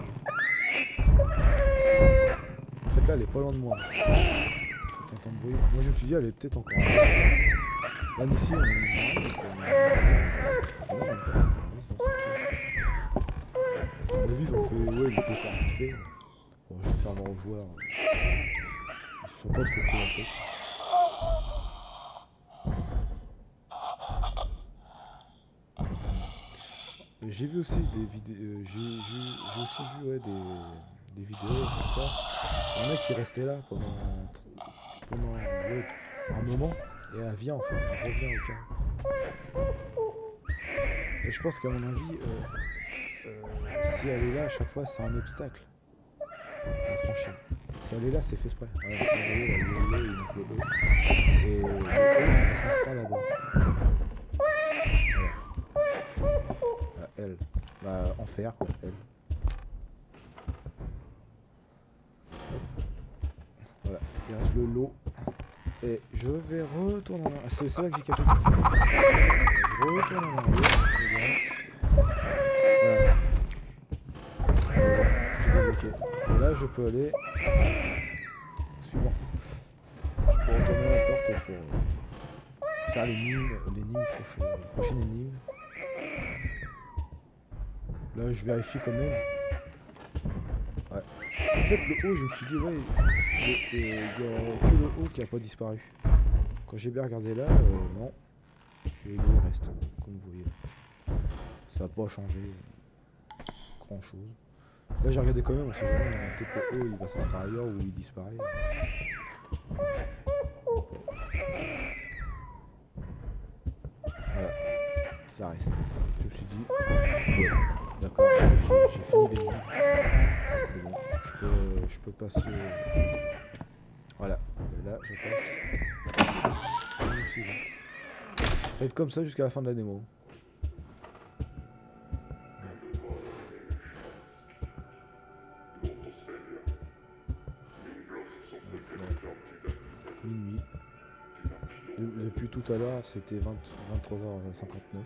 En fait là, elle est pas loin de moi. T'entends le bruit. Moi je me suis dit, elle est peut-être encore en arrière. Là, ici, on est en à mon avis, ils ont fait, ouais, le décor vite fait. Bon, je vais faire voir aux joueurs. Ils se sont pas trop pris la tête. J'ai vu aussi des vidéos, euh, j'ai aussi vu ouais, des, des vidéos sur ça. Il y en a qui restaient là pendant, pendant ouais, un moment et elle vient en fait, elle revient au carré. Et je pense qu'à mon avis, euh, euh, si elle est là à chaque fois, c'est un obstacle à franchir. Si elle est là, c'est fait exprès. Voilà, vous voyez, il y a le E, il manque le E. Et le E, elle s'inscrit là-bas. Elle, bah, en fer quoi, elle. Hop. Voilà, il reste le lot. Et je vais retourner en arrière. Ah, c'est là que j'ai capté tout de suite. Je retourne en arrière. Voilà. Voilà, j'ai débloqué. Et là je peux aller. Suivant. Je peux retourner à la porte pour faire l'énigme, l'énigme prochaine, prochaine énigme. Là, je vérifie quand même. Ouais. En fait, le haut, je me suis dit, ouais, il n'y a que le haut qui n'a pas disparu. Quand j'ai bien regardé là, euh, non. Et le reste, comme vous voyez. Ça n'a pas changé grand chose. Là, j'ai regardé quand même, on sait jamais. Peut-être que le haut, il va s'inscrire ailleurs ou il disparaît. Voilà. Ça reste. Je me suis dit, ouais. D'accord, j'ai fini les lignes. C'est bon, je peux, je peux passer. Voilà, et là je passe. Ça va être comme ça jusqu'à la fin de la démo. Minuit. Depuis tout à l'heure, c'était vingt-trois heures cinquante-neuf.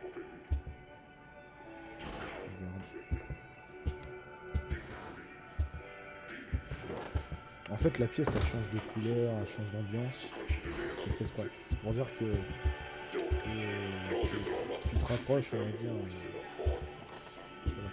En fait, la pièce elle change de couleur, elle change d'ambiance. C'est fait exprès. C'est pour dire que, que, que tu te rapproches, on va dire, euh, de la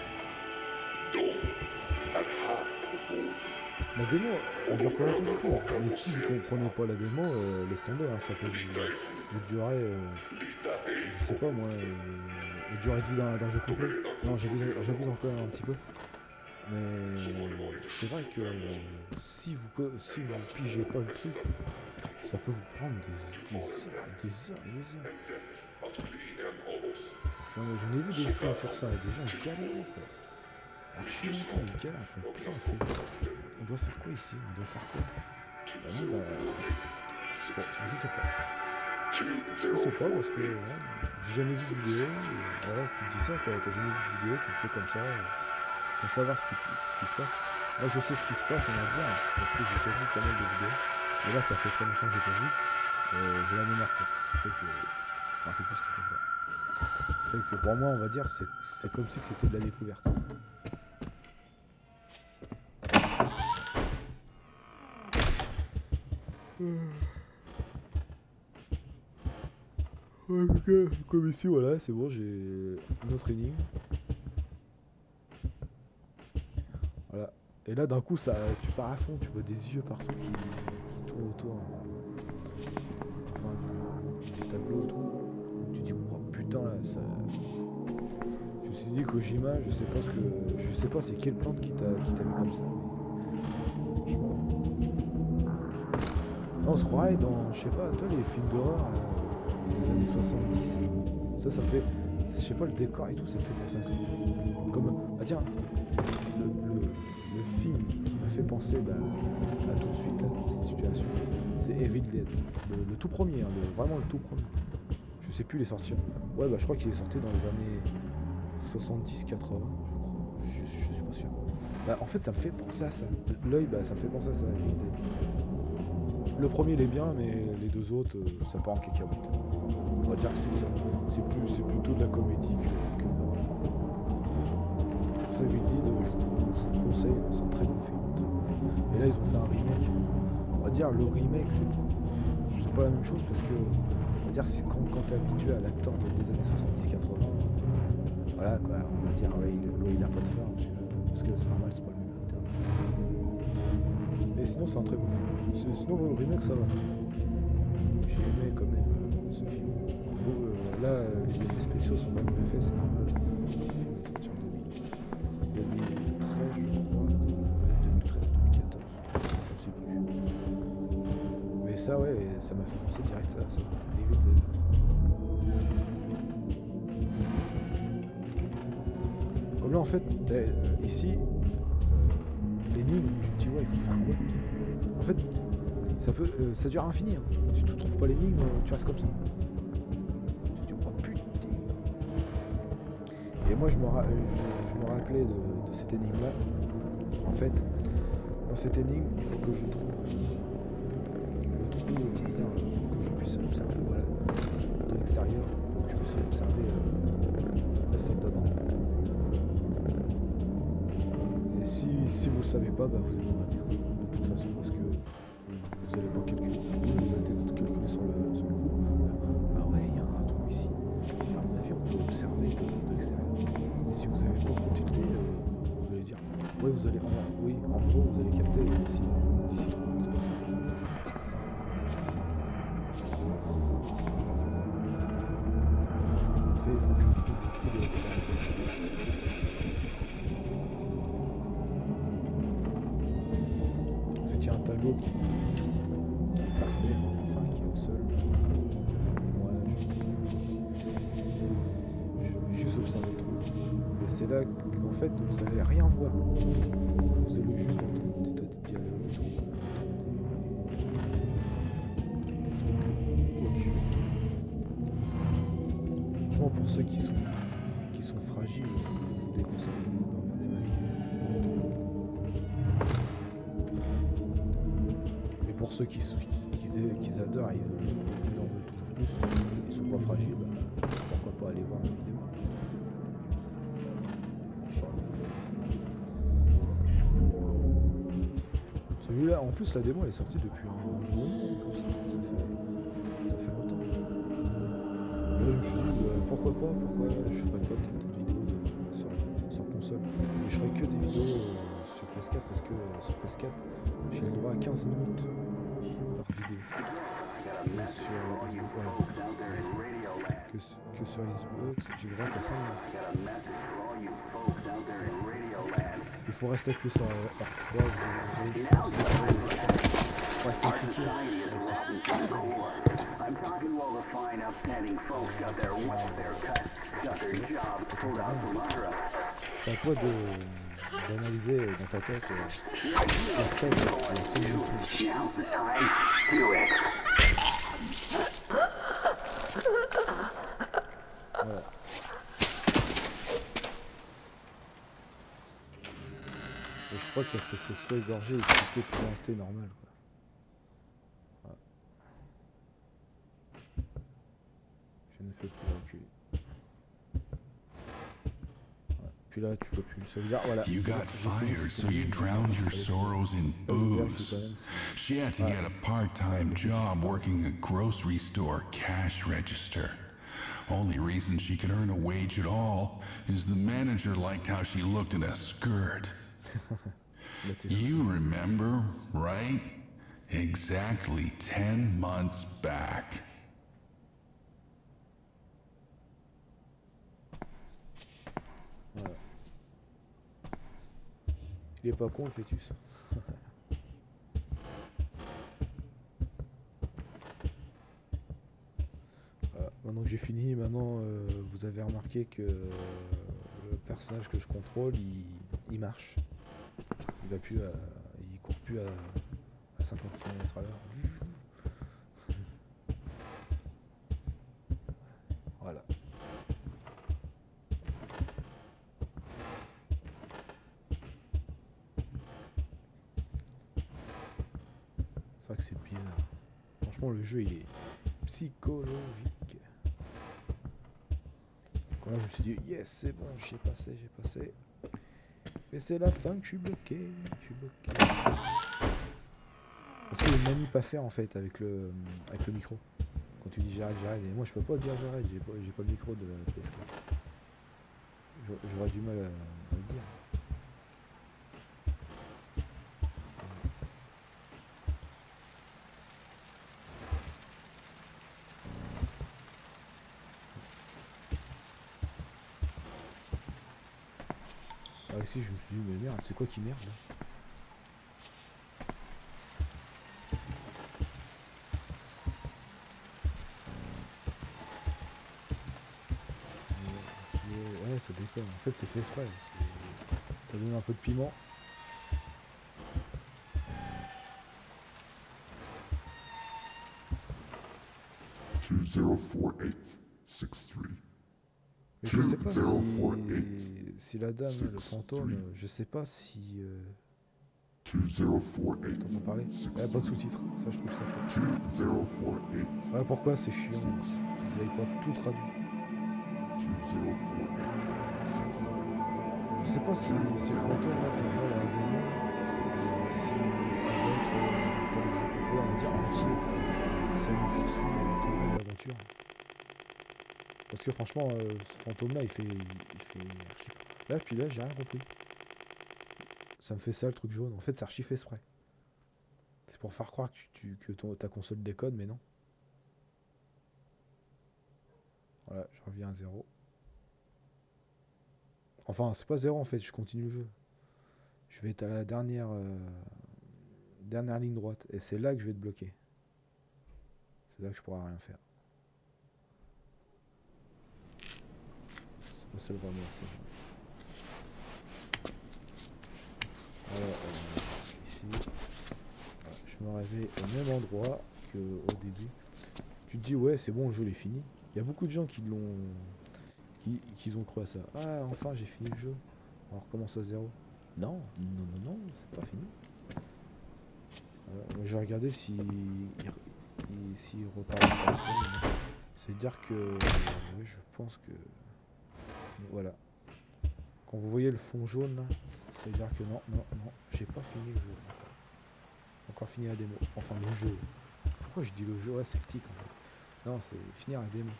fin. La démo, elle dure pas longtemps du tout. Mais si vous comprenez pas la démo, euh, laisse tomber. Hein, ça peut vous, vous durer, euh, je sais pas moi, euh, la durée de vie d'un jeu complet. Non, j'abuse encore un petit peu. Mais c'est vrai que euh, si vous si vous pigez pas le truc, ça peut vous prendre des, des heures et des heures et des heures. J'en ai, ai vu des streams sur ça, et des gens ils galéraient quoi. Archi longtemps ils galèrent, ils font putain on, fait, on doit faire quoi ici, on doit faire quoi. Bah non bah bon, je sais pas. Je sais pas parce que ouais, j'ai jamais vu de vidéo, et voilà tu te dis ça quoi, t'as jamais vu de vidéo, tu le fais comme ça. Et... sans savoir ce qui, ce qui se passe. Moi je sais ce qui se passe on va dire, parce que j'ai déjà vu pas mal de vidéos. Mais là ça fait très longtemps que j'ai pas vu. Euh, j'ai la mémoire courte, ça fait que je me rappelle plus ce qu'il faut faire. Ça fait que pour moi on va dire c'est comme si c'était de la découverte. Comme ici voilà c'est bon, j'ai une autre énigme. Voilà. Et là d'un coup ça tu pars à fond, tu vois des yeux partout qui, qui tournent autour. Enfin des tableaux autour. Tu dis oh putain là ça. Je me suis dit Kojima, je sais pas ce que. Je sais pas c'est quelle plante qui t'a qui t'a mis comme ça, mais. Franchement. Non, on se croirait dans, je sais pas, toi les films d'horreur des années soixante-dix. Ça ça fait. Je sais pas le décor et tout, ça me fait penser à ça. Comme. Ah tiens, fait penser bah, à tout de suite là, dans cette situation, c'est Evil Dead. Le, le tout premier, hein, le, vraiment le tout premier. Je sais plus les sortir. Ouais, bah je crois qu'il est sorti dans les années soixante-dix quatre-vingts, je crois. Je, je suis pas sûr. Bah, en fait, ça me fait penser à ça. L'œil, bah, ça me fait penser à ça, Evil Dead. Le premier, il est bien, mais les deux autres, euh, ça part en cacahuète. On va dire que c'est ça. C'est plus, c'est plutôt de la comédie que, que de l'horreur. Ça, Evil Dead, je, je vous conseille, c'est un très bon film, très bon film. Et là, ils ont fait un remake. On va dire, le remake, c'est, c'est pas la même chose parce que, on va dire, c'est quand, quand t'es habitué à l'acteur de, des années soixante-dix quatre-vingts, euh, voilà quoi, on va dire, ouais, il, ouais, il a pas de forme, parce que c'est normal, c'est pas le même acteur. Mais sinon, c'est un très bon film. C'est, sinon, le remake, ça va. J'ai aimé quand même euh, ce film. Bon, euh, là, euh, les effets spéciaux sont pas bien faits, c'est normal. Le film est sorti en deux mille treize, je crois. deux mille treize, deux mille quatorze, je sais plus. Mais ça, ouais, ça m'a fait penser direct ça, ça. Evil Dead. Comme là, en fait, euh, ici, euh, l'énigme, tu te dis, ouais, il faut faire quoi? En fait, ça peut, euh, ça dure à l'infini. Hein. Si tu trouves pas l'énigme, tu restes comme ça. Tu te dis, oh putain. Et moi, je me, ra- je, je me rappelais de, de cette énigme-là. En fait, dans cette énigme, il faut que je trouve le trou, c'est-à-dire pour que je puisse observer, voilà, de l'extérieur, pour que je puisse observer euh, la salle de bain. Et si, si vous le savez pas, bah vous êtes dans la merde, de toute façon, parce que vous n'allez pas calculer, vous allez peut-être calculer sur le, sur le coup. Ah ouais, il y a un trou ici. À mon avis, on peut observer de l'extérieur. Et si vous n'avez pas trop tilté, euh, vous allez dire, ouais, vous allez, en, oui, en gros, vous allez capter d'ici, d'ici trois minutes. En fait, il faut que je trouve le trou de l'extérieur. Il y a un tableau qui, qui est par terre, enfin qui est au sol. Moi, je, je vais juste observer le trou. Et c'est là qu'en fait, vous n'allez rien voir. Vous allez juste entendre des tas de dialogues, des trucs, des trucs occultes. Franchement, pour ceux qui sont, qui sont fragiles, je vous déconseille de regarder ma vidéo. Pour ceux qui, qui, qui adorent, ils, ils en veulent toujours plus, ils sont pas fragiles, bah, pourquoi pas aller voir la vidéo. Celui-là, en plus la démo elle est sortie depuis un moment, ça, ça, fait, ça fait longtemps. Et là je me suis dit, bah, pourquoi pas, pourquoi je ferais pas peut-être une vidéo de, sur, sur console. Mais je ferais que des vidéos euh, sur P S quatre parce que euh, sur P S quatre j'ai le droit à quinze minutes par vidéo. Et sur Xbox, ouais. que, que sur Xbox, j'ai le droit qu'à cinq minutes. Il faut rester appuyé sur R trois, je, je, je pense qu'il faut rester cliqué. C'est à toi de d'analyser dans ta tête euh, la scène, la scène de tout. Voilà. Et je crois qu'elle s'est fait soit égorger ou plutôt planter normal quoi. Voilà. Je ne peux plus reculer. Puis là, tu peux plus. Ça veut dire, voilà. You got fired, so you drowned your sorrows in booze. She had to get a part-time job working a grocery store cash register. Only reason she could earn a wage at all is the manager liked how she looked in a skirt. You remember, right? Exactly ten months back. Voilà. Il est pas con le fœtus. Voilà. Maintenant que j'ai fini, maintenant euh, vous avez remarqué que euh, le personnage que je contrôle, il, il marche. Il va plus, à, il plus à, à cinquante kilomètres à l'heure. Voilà. C'est vrai que c'est bizarre. Franchement, le jeu, il est psychologique. Quand là, je me suis dit, yes, c'est bon, j'ai passé, j'ai passé. Mais c'est la fin que je suis bloqué, je suis bloqué. Parce qu'il y a une manip à faire en fait avec le, avec le micro. Quand tu dis j'arrête, j'arrête. Et moi, je peux pas dire j'arrête, j'ai pas, j'ai pas le micro de la P S quatre. J'aurais du mal à, à le dire. Ah ici je me suis dit mais merde, c'est quoi qui merde là? Ouais ça déconne, en fait c'est fait exprès, ça donne un peu de piment. two zero four eight six three. Mais je sais pas si, si la dame, le fantôme, je sais pas si... Euh... T'entends parler? Elle a pas de sous-titres, ça je trouve ça cool. Voilà pourquoi c'est chiant, ils n'avaient pas tout traduit. Je sais pas si, si le fantôme là qu'on voit dans la démo, euh, si il va être euh, dans le jeu complet, on va dire entier, ça nous poursuit tout le long de l'aventure. Parce que franchement, euh, ce fantôme là il fait... Il fait archi... Là puis là j'ai rien compris. Ça me fait ça le truc jaune, en fait c'est archi fait exprès. C'est pour faire croire que, tu, que ton, ta console décode, mais non. Voilà, je reviens à zéro. Enfin, c'est pas zéro en fait, je continue le jeu. Je vais être à la dernière, euh, dernière ligne droite, et c'est là que je vais être bloqué. C'est là que je pourrai rien faire. C'est pas seul vraiment assez. Voilà, euh, ici. Voilà, je me réveille au même endroit qu'au début. Tu te dis ouais c'est bon, le jeu est fini. Il y a beaucoup de gens qui l'ont qui, qui ont cru à ça. Ah enfin j'ai fini le jeu. On recommence à zéro. Non, non, non, non, c'est pas fini. Voilà, j'ai regardé si il, si il reparle. C'est dire que ouais, je pense que voilà. Quand vous voyez le fond jaune là, ça veut dire que non, non, non, j'ai pas fini le jeu encore. Encore fini la démo. Enfin le jeu. Pourquoi je dis le jeu? Ouais, c'est sectique en fait. Non, c'est finir la démo.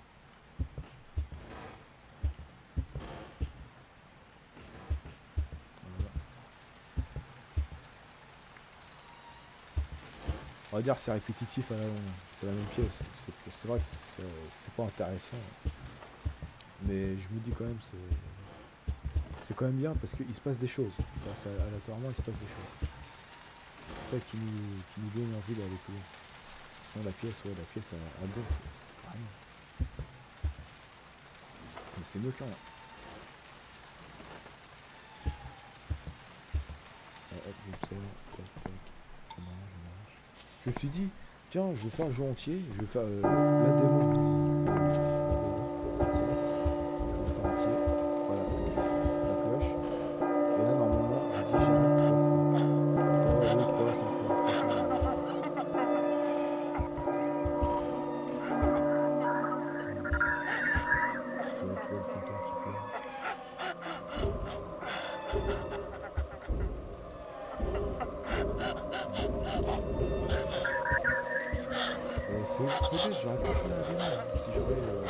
Voilà. On va dire que c'est répétitif à la longue. C'est la même pièce. C'est vrai que c'est pas intéressant. Mais je me dis quand même c'est. C'est quand même bien parce qu'il se passe des choses. Parce aléatoirement il se passe des choses. C'est ça qui nous, qui nous donne envie d'aller plus loin. Sinon la pièce, ouais, la pièce à, à gonfle, c'est toujours rien. Mais c'est mieux que rien. Ah, hop, j'observe, tac, tac, je mange, je mange. Je me suis dit, tiens, je vais faire le jeu entier, je vais faire euh, la démo. La démo, ça. Je vais faire entier. Voilà, la cloche. Et là, normalement, je dis j'arrête trois fois. trois, deux, trois, cinq fois. C'est bête, j'aurais pas fini la démo. Si j'aurais euh,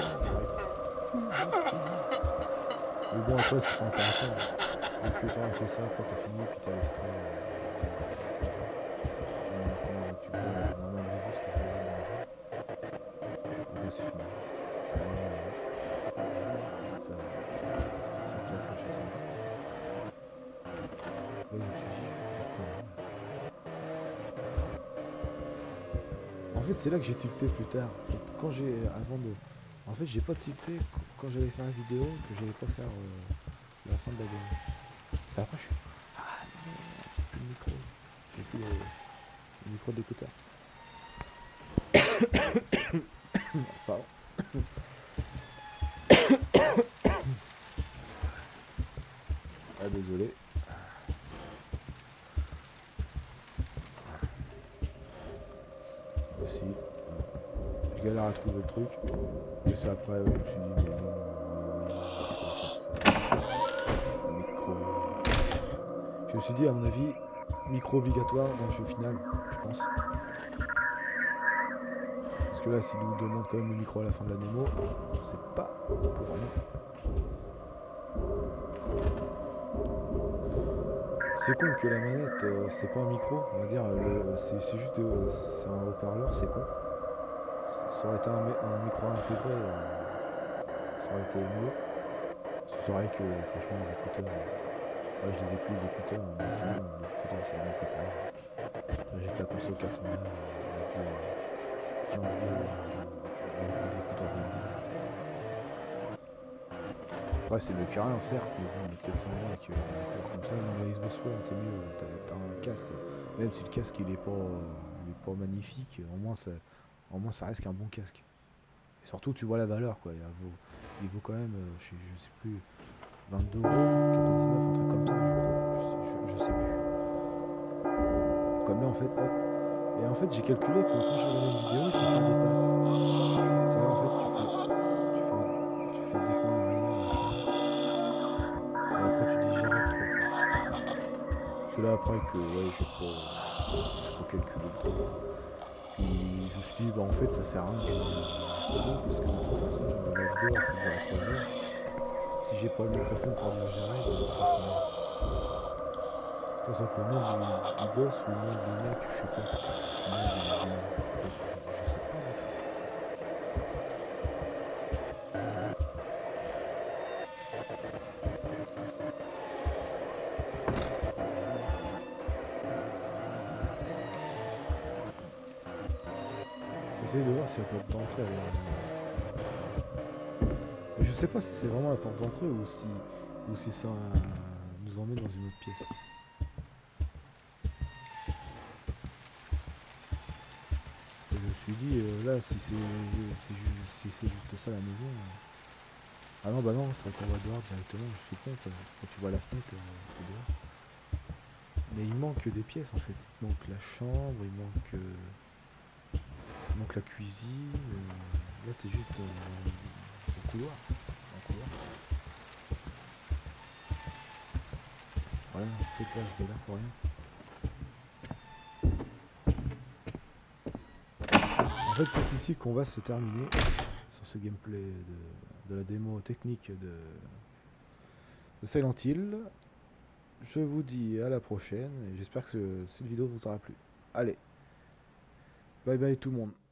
mais bon après c'est pas intéressant. Donc tu t'aurais fait ça, après t'as fini, puis t'as l'extrait euh, comment tu vois normal review, ce que et là c'est fini. Ça, ça claque la chanson. Là je me suis dit je vais faire quoi. En fait, c'est là que j'ai tilté plus tard. En fait, quand j'ai, avant de, en fait, j'ai pas tilté quand j'allais faire la vidéo que j'allais pas faire euh, la fin de la démo. C'est après je suis, ah merde, le micro. J'ai plus le, le micro d'écouteur. Pardon. Ah désolé. Aussi. Je galère à trouver le truc. Et c'est après, oui, je me suis dit, mais non, oui, il faut faire ça. Le micro. Je me suis dit, à mon avis, micro obligatoire dans le jeu final, je pense. Parce que là, s'il nous demande quand même le micro à la fin de la démo, c'est pas pour rien. C'est con que la manette, euh, c'est pas un micro, on va dire, euh, c'est juste euh, c'est un haut-parleur, c'est con. Ça aurait été un, un micro intégré, euh, ça aurait été mieux. C'est vrai que franchement les écouteurs, euh, ouais, je les ai plus les écouteurs, mais sinon les écouteurs c'est vraiment pas terrible. Là j'ai la console quatre cents balles euh, avec des, qui ont vu, euh, avec des écouteurs de bien. Ouais, c'est mieux que rien, certes, mais bon, mettre quatre cents euros avec euh, des écouteurs comme ça, même la Xbox One, c'est mieux, t'as, t'as un casque. Même si le casque il est pas, il est pas magnifique, au moins, ça, au moins ça reste qu'un bon casque. Et surtout, tu vois la valeur, quoi. Il vaut, il vaut quand même, euh, je, sais, je sais plus, vingt-deux euros, quatre-vingt-dix-neuf, un truc comme ça, je crois. Je sais, je, je sais plus. Comme là, en fait, hop. Et en fait, j'ai calculé que quand je regarde une vidéo, il faut faire des pas. C'est vrai, en fait, tu fais, tu fais, tu fais des pas en arrière, machin. Et après, tu dis j'arrête trois fois. C'est là après que, ouais, j'ai pas, j'ai pas calculé le truc. Puis je me suis dit, bah en fait, ça sert à rien que je regarde, parce que de toute façon, la vidéo, elle peut durer trois heures. Si j'ai pas le microphone pour bien gérer, bah, ça fait rien. Ça, c'est le nom du, du gosse ou le nom du mec, je sais pas. Moi, je, je, je, je sais pas du tout. J'essaie de voir si la porte d'entrée elle est... Je sais pas si c'est vraiment la porte d'entrée ou si, ou si ça euh, nous emmène dans une autre pièce. Et je me suis dit, euh, là, si c'est si si c'est juste ça la maison... Euh... Ah non, bah non, ça t'envoie dehors directement, je suis con, quoi. Quand tu vois la fenêtre, euh, t'es dehors. Mais il manque des pièces, en fait. Il manque la chambre, il manque... Euh... Il manque la cuisine. Euh... Là, t'es juste dans le couloir. Dans le couloir. Voilà, en fait, là, je galère pour rien. En fait, c'est ici qu'on va se terminer sur ce gameplay de, de la démo technique de, de Silent Hill. Je vous dis à la prochaine et j'espère que ce, cette vidéo vous aura plu. Allez, bye bye tout le monde.